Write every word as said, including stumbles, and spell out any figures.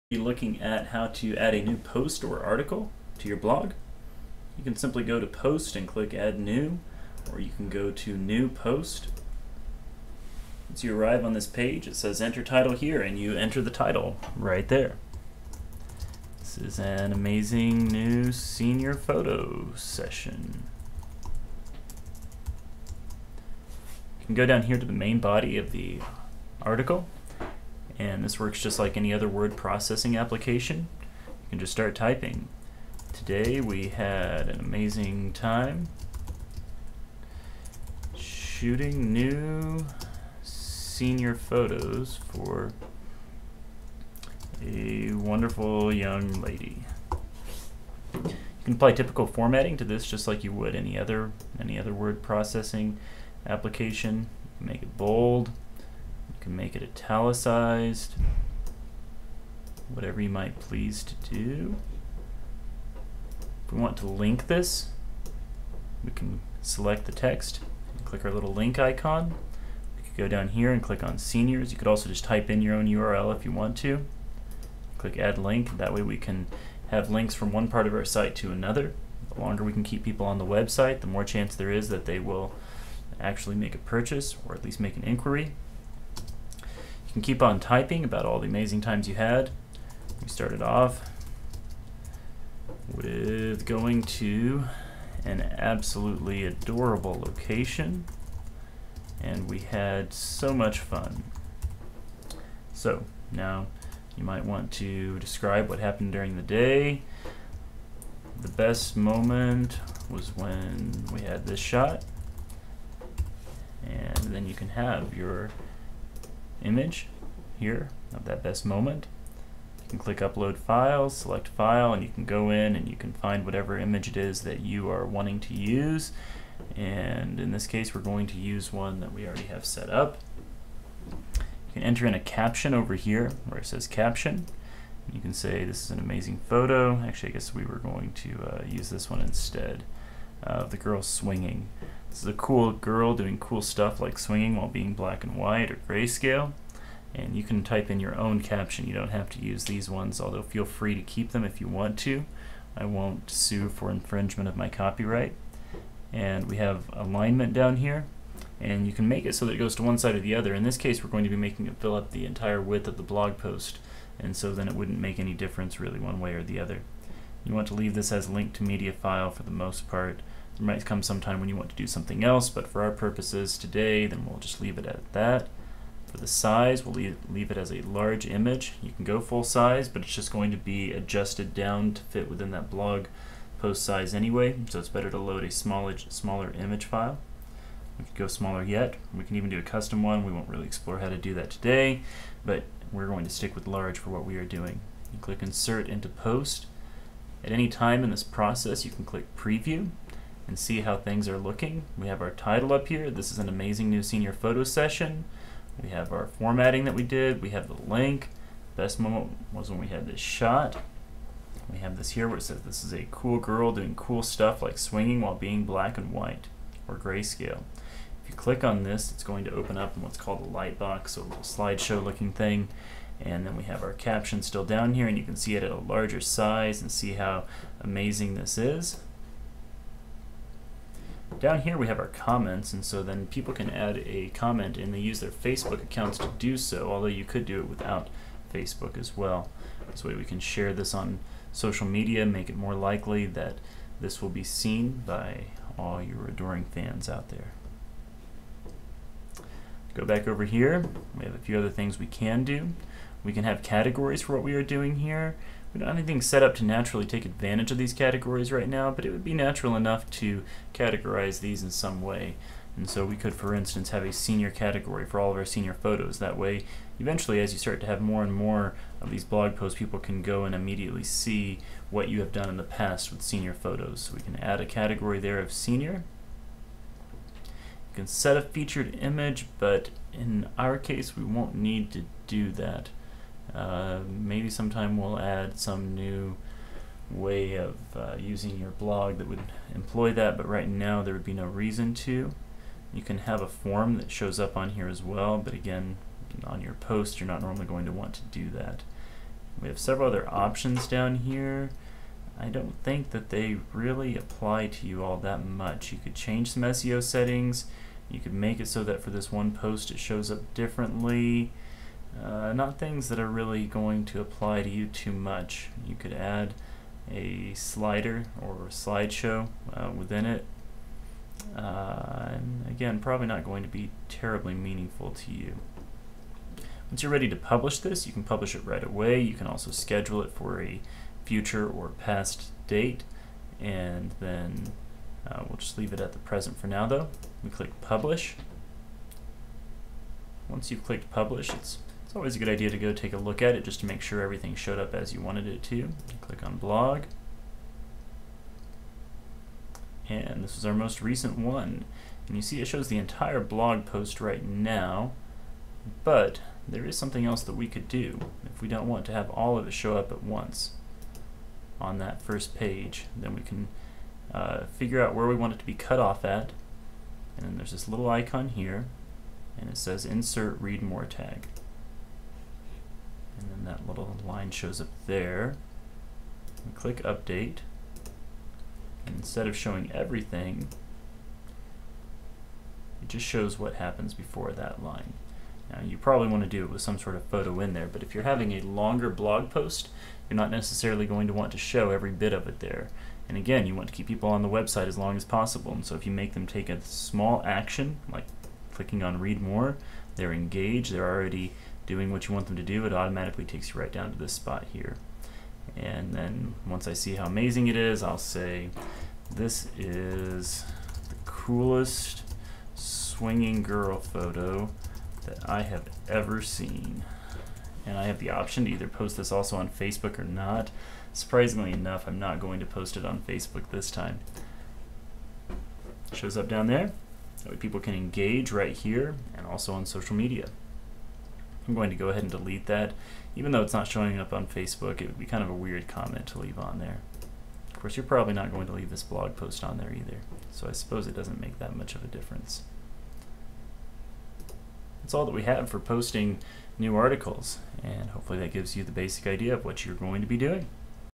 Be looking at how to add a new post or article to your blog. You can simply go to Post and click Add New, or you can go to New Post. Once you arrive on this page, it says Enter Title here, and you enter the title right there. This is an amazing new senior photo session. You can go down here to the main body of the article, and this works just like any other word processing application. You can just start typing. Today we had an amazing time shooting new senior photos for a wonderful young lady. You can apply typical formatting to this just like you would any other any other word processing application. Make it bold. You can make it italicized, whatever you might please to do. If we want to link this, we can select the text and click our little link icon. We could go down here and click on seniors. You could also just type in your own U R L if you want to. Click add link. That way we can have links from one part of our site to another. The longer we can keep people on the website, the more chance there is that they will actually make a purchase or at least make an inquiry. You can keep on typing about all the amazing times you had. We started off with going to an absolutely adorable location, and we had so much fun. So now you might want to describe what happened during the day. The best moment was when we had this shot, and then you can have your image here of that best moment. You can click upload files, select file, and you can go in and you can find whatever image it is that you are wanting to use. And in this case, we're going to use one that we already have set up. You can enter in a caption over here where it says caption. You can say this is an amazing photo. Actually, I guess we were going to uh, use this one instead of the girl swinging. This is a cool girl doing cool stuff like swinging while being black and white or grayscale. And you can type in your own caption. You don't have to use these ones, although feel free to keep them if you want to. I won't sue for infringement of my copyright. And we have alignment down here, and you can make it so that it goes to one side or the other. In this case, we're going to be making it fill up the entire width of the blog post, and so then it wouldn't make any difference really one way or the other. You want to leave this as link to media file for the most part. There might come some time when you want to do something else, but for our purposes today, then we'll just leave it at that. For the size, we'll leave, leave it as a large image. You can go full size, but it's just going to be adjusted down to fit within that blog post size anyway, so it's better to load a smaller, smaller image file. We could go smaller yet. We can even do a custom one. We won't really explore how to do that today, but we're going to stick with large for what we are doing. You click Insert into Post. At any time in this process, you can click Preview and see how things are looking. We have our title up here. This is an amazing new senior photo session. We have our formatting that we did. We have the link. Best moment was when we had this shot. We have this here where it says this is a cool girl doing cool stuff like swinging while being black and white or grayscale. If you click on this, it's going to open up in what's called a light box, so a little slideshow looking thing. And then we have our caption still down here, and you can see it at a larger size and see how amazing this is. Down here we have our comments, and so then people can add a comment and they use their Facebook accounts to do so, although you could do it without Facebook as well. This way we can share this on social media, make it more likely that this will be seen by all your adoring fans out there. Go back over here. We have a few other things we can do. We can have categories for what we are doing here. We don't have anything set up to naturally take advantage of these categories right now, but it would be natural enough to categorize these in some way. And so we could, for instance, have a senior category for all of our senior photos. That way, eventually, as you start to have more and more of these blog posts, people can go and immediately see what you have done in the past with senior photos. So we can add a category there of senior. You can set a featured image, but in our case, we won't need to do that. Uh, maybe sometime we'll add some new way of uh, using your blog that would employ that, but right now there would be no reason to. You can have a form that shows up on here as well, but again, on your post you're not normally going to want to do that. We We have several other options down here. I don't think that they really apply to you all that much. You could change some S E O settings. You could make it so that for this one post it shows up differently. Uh, not things that are really going to apply to you too much. You could add a slider or a slideshow uh, within it. Uh, and again, probably not going to be terribly meaningful to you. Once you're ready to publish this, you can publish it right away. You can also schedule it for a future or past date, and then uh, we'll just leave it at the present for now though. We click publish. Once you've clicked publish, it's, it's always a good idea to go take a look at it just to make sure everything showed up as you wanted it to. Click on blog. And this is our most recent one. And you see it shows the entire blog post right now, but there is something else that we could do if we don't want to have all of it show up at once on that first page. Then we can uh, figure out where we want it to be cut off at, and then there's this little icon here, and it says insert read more tag, and then that little line shows up there. We click update, and instead of showing everything, it just shows what happens before that line. Now you probably want to do it with some sort of photo in there, but if you're having a longer blog post, you're not necessarily going to want to show every bit of it there. And again, you want to keep people on the website as long as possible, and so if you make them take a small action, like clicking on read more, they're engaged, they're already doing what you want them to do, it automatically takes you right down to this spot here. And then once I see how amazing it is, I'll say, this is the coolest swinging girl photo that I have ever seen. And I have the option to either post this also on Facebook or not. Surprisingly enough, I'm not going to post it on Facebook this time. It shows up down there. That way people can engage right here and also on social media. I'm going to go ahead and delete that. Even though it's not showing up on Facebook, it would be kind of a weird comment to leave on there. Of course, you're probably not going to leave this blog post on there either, so I suppose it doesn't make that much of a difference. That's all that we have for posting new articles, and hopefully that gives you the basic idea of what you're going to be doing.